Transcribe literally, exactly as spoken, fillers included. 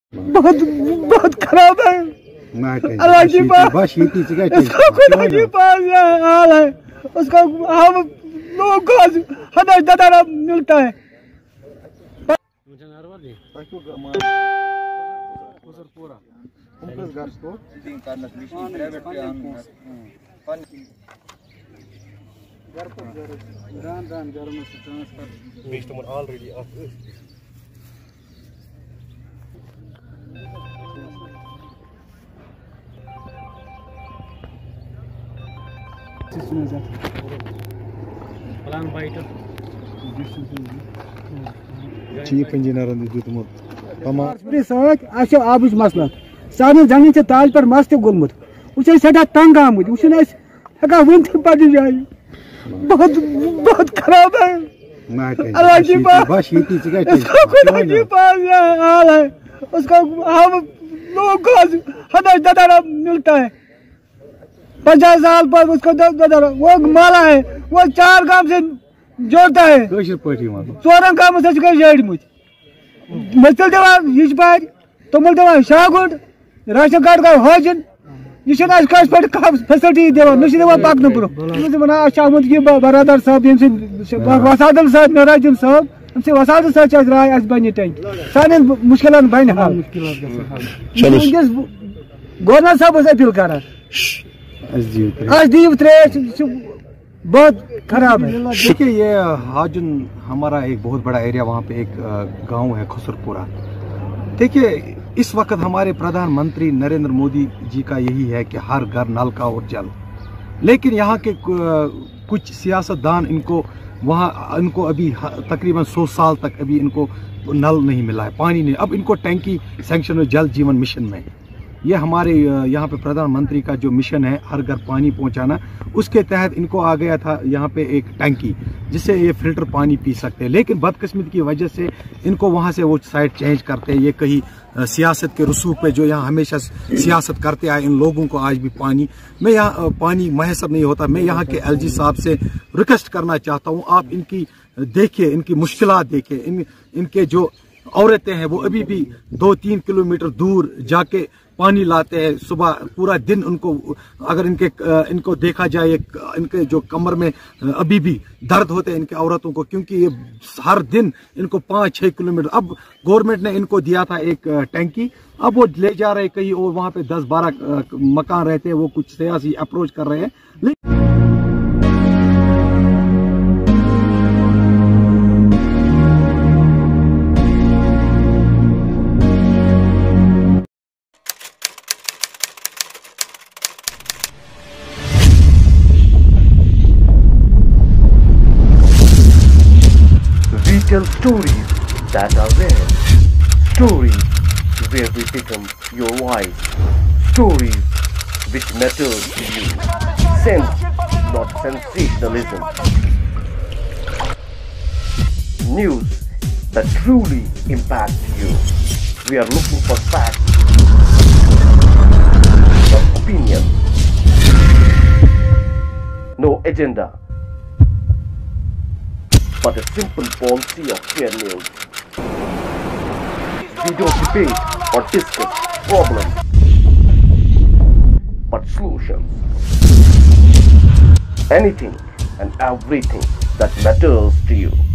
बहुत बहुत खराब है। अल्लाह की पास खुदा की पास हाल है, उसको हम लोगों को हमें ददारा मिलता है। चीफ इंजीनियर आब मसला सान जमीन से ताज पर मस्त गोलमुत वह सदा तंग आमुत वह हका वन पड़े जाए बहुत बहुत खराब है। अल्लाह की पास खुदा की पास हाल है, उसको हम लोगों को हमें ददारा मिलता है। पचास साल पर उसको ददारा वो माला है, वो चार काम से जोड़ता है, चौरन काम से जड़ मुझ मस्तिल दिवान ये पार तमुल दिवान शागुट राशन कार्ड का हाजिन यह पे फैसिलिटी दिवान न पकन ब्रो की बरदर साहब वसादल साहब नराजुल साहब अम वसादल साहब राय अस बन टैंक सान मुश्किल बन हल गवर्नर साहब अपील कर दीव त्रेश बहुत खराब है। देखिए ये हाजिन हमारा एक बहुत बड़ा एरिया, वहाँ पे एक गांव है खुसरपुरा। देखिए इस वक्त हमारे प्रधानमंत्री नरेंद्र मोदी जी का यही है कि हर घर नल का और जल, लेकिन यहाँ के कुछ सियासतदान इनको वहाँ इनको अभी तकरीबन सौ साल तक अभी इनको नल नहीं मिला है, पानी नहीं। अब इनको टैंकी सैंक्शन हुई जल जीवन मिशन में। ये हमारे यहाँ पे प्रधानमंत्री का जो मिशन है हर घर पानी पहुँचाना, उसके तहत इनको आ गया था यहाँ पे एक टैंकी जिससे ये फिल्टर पानी पी सकते हैं। लेकिन बदकिस्मती की वजह से इनको वहाँ से वो साइड चेंज करते हैं। ये कहीं सियासत के रसूख पे जो यहाँ हमेशा सियासत करते आए, इन लोगों को आज भी पानी मैं यहाँ पानी मैसर नहीं होता। मैं यहाँ के एलजी साहब से रिक्वेस्ट करना चाहता हूँ, आप इनकी देखिए, इनकी मुश्किलात देखिए। इन इनके जो औरतें हैं वो अभी भी दो तीन किलोमीटर दूर जाके पानी लाते हैं सुबह पूरा दिन। उनको अगर इनके इनको देखा जाए इनके जो कमर में अभी भी दर्द होते हैं इनके औरतों को, क्योंकि ये हर दिन इनको पाँच छः किलोमीटर। अब गवर्नमेंट ने इनको दिया था एक टैंकी, अब वो ले जा रहे कहीं और वहाँ पे दस बारह मकान रहते हैं, वो कुछ सियासी अप्रोच कर रहे हैं। We tell stories that are rare, stories where we become your voice, stories which matter to you, sense, not sensationalism, news that truly impact you. We are looking for facts, not opinion, no agenda, but a simple policy of fair news. We don't debate or discuss problems, but solutions. Anything and everything that matters to you.